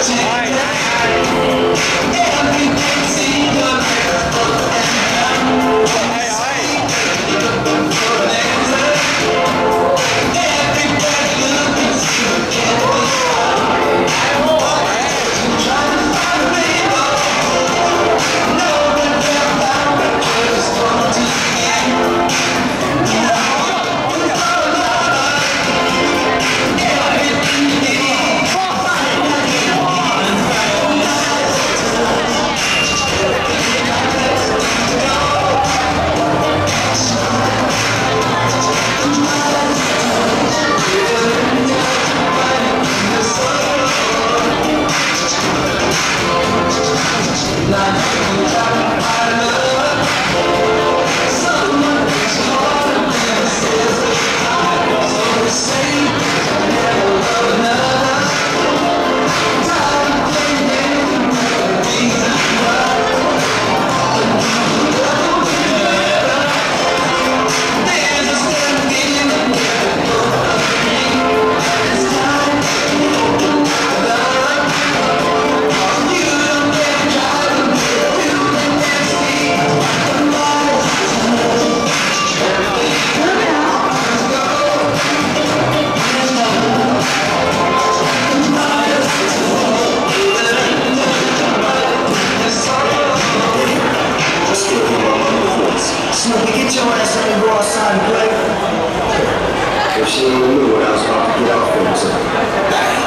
Get your ass up and go outside and play. If she only knew what I was about to get off into.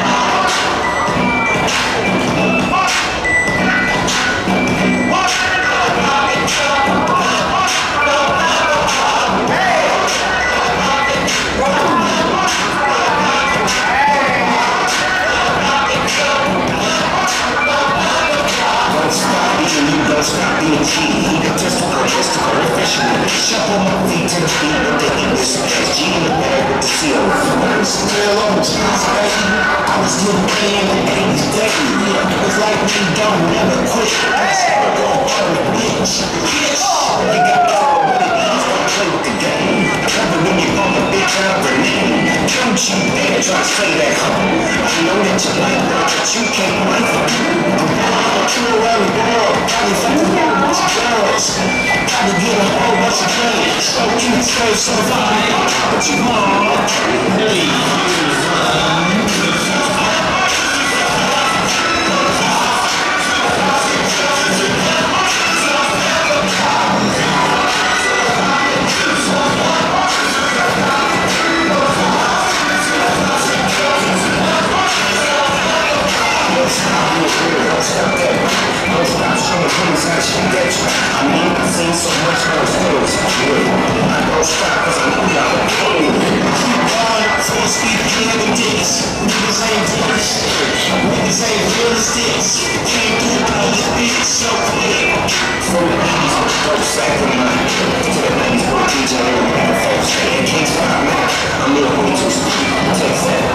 Stop being cheating, egotistical, professional. Shuffle my feet to the beat of the English SG in the bag with the seal. Still on the cheese, baby. I was getting paid in the 80s, baby. It was like me, don't never quit. That's how we're going to the bitch. You got all with it, don't play with the game. Remember when you call a bitch out of her name? Don't you dare try to stay that home. I know that you like her, but you can't wait for me. I'm around the world, probably fucking a whole bunch of girls. Probably get a whole bunch of friends. So cute, so fine, but you want I mean, I've seen so much worse things. I don't stop cause I know y'all are killing me. Keep going, full speed ahead of this. Niggas ain't doing shit. Niggas ain't real as this. Came through all this bitch so quick. From the 80s with the dope sack in my head. To the 90s with the DJ and the folks. King's Fire, man. I'm a little way too stupid. Take that.